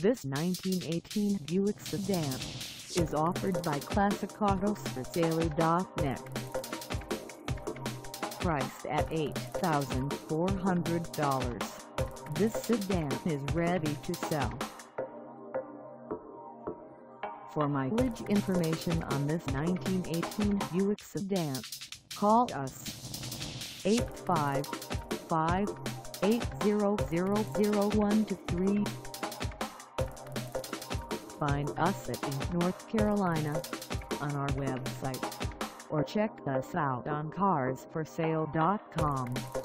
This 1918 Buick Sedan is offered by ClassicAutosForSale.net. Priced at $8,400, this sedan is ready to sell. For mileage information on this 1918 Buick Sedan, call us 855-800-0123. Find us at North Carolina on our website, or check us out on CarsForSale.com.